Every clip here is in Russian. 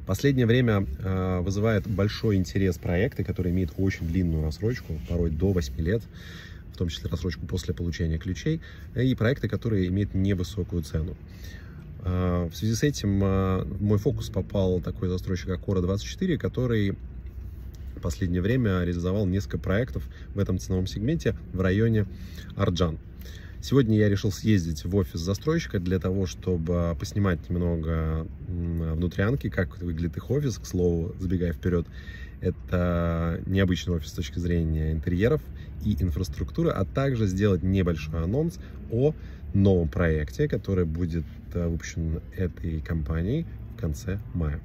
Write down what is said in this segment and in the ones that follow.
Последнее время вызывает большой интерес проекты, которые имеют очень длинную рассрочку, порой до 8 лет, в том числе рассрочку после получения ключей, и проекты, которые имеют невысокую цену. В связи с этим в мой фокус попал такой застройщик, как Ora24, который в последнее время реализовал несколько проектов в этом ценовом сегменте в районе Арджан. Сегодня я решил съездить в офис застройщика для того, чтобы поснимать немного внутрянки, как выглядит их офис. К слову, забегая вперед, это необычный офис с точки зрения интерьеров и инфраструктуры, а также сделать небольшой анонс о новом проекте, который будет выпущен этой компанией в конце мая.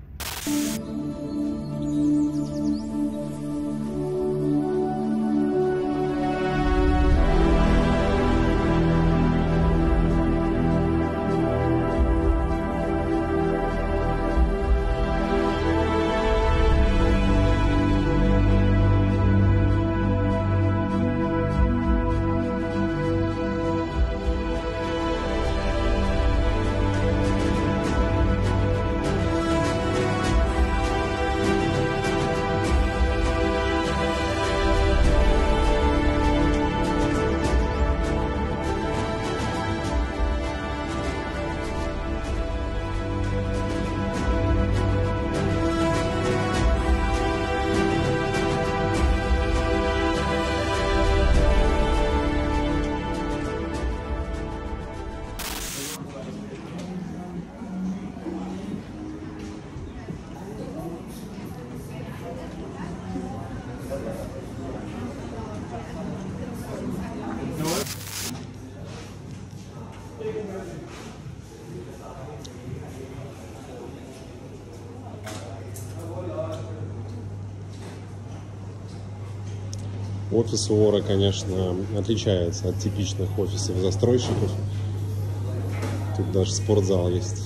Офис у Ора, конечно, отличается от типичных офисов застройщиков. Тут даже спортзал есть.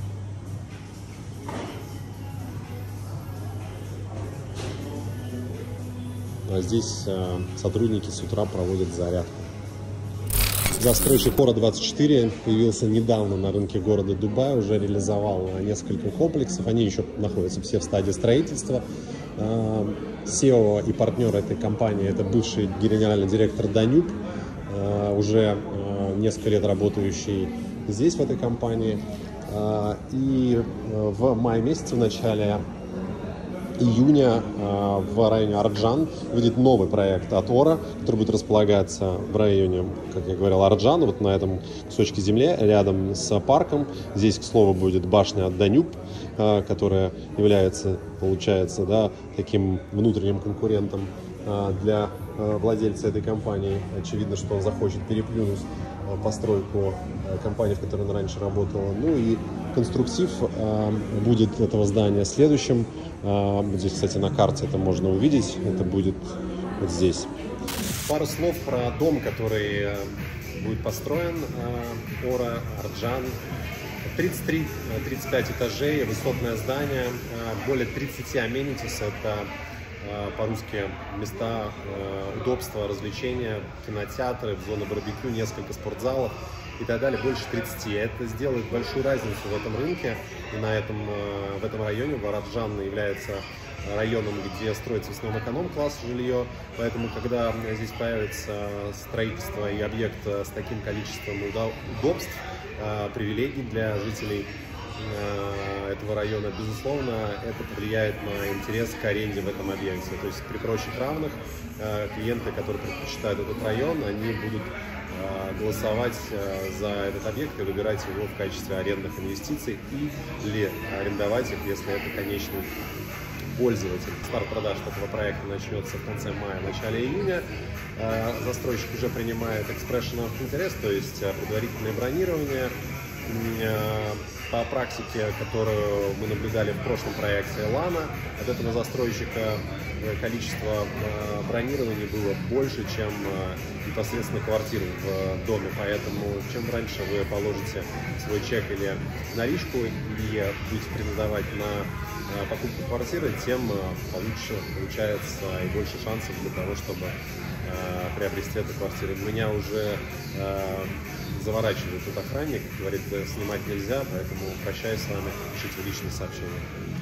А здесь сотрудники с утра проводят зарядку. Застройщик Ora24 появился недавно на рынке города Дубай, уже реализовал несколько комплексов. Они еще находятся все в стадии строительства. SEO и партнер этой компании — это бывший генеральный директор Данюб, уже несколько лет работающий здесь, в этой компании. И в мае месяце, в начале июня, в районе Арджан выйдет новый проект от Ора, который будет располагаться в районе, как я говорил, Арджан, вот на этом кусочке земли, рядом с парком. Здесь, к слову, будет башня от Данюб, которая является, получается, да, таким внутренним конкурентом для владельца этой компании. Очевидно, что он захочет переплюнуть постройку компании, в которой он раньше работал. Ну и конструктив будет этого здания следующим. Здесь, кстати, на карте это можно увидеть. Это будет вот здесь. Пару слов про дом, который будет построен. Ора Арджан. 33-35 этажей, высотное здание, более 30 amenities, это по-русски места удобства, развлечения, кинотеатры, зона барбекю, несколько спортзалов и так далее, больше 30. Это сделает большую разницу в этом рынке и в этом районе. Арджан является районом, где строится в основном эконом-класс жилье, поэтому когда здесь появится строительство и объект с таким количеством удобств, привилегий для жителей этого района, безусловно, это повлияет на интерес к аренде в этом объекте. То есть при прочих равных клиенты, которые предпочитают этот район, они будут голосовать за этот объект и выбирать его в качестве арендных инвестиций или арендовать их, если это конечный пользователь. Старт продаж этого проекта начнется в конце мая, начале июня. Застройщик уже принимает expression of interest, то есть предварительное бронирование. По практике, которую мы наблюдали в прошлом проекте Лана, от этого застройщика количество бронирований было больше, чем непосредственно квартир в доме. Поэтому чем раньше вы положите свой чек или наличку и будете претендовать на покупку квартиры, тем получше получается и больше шансов для того, чтобы приобрести эту квартиру. Меня уже заворачивает тут охранник, говорит, снимать нельзя, поэтому прощаюсь с вами, пишите в личные сообщения.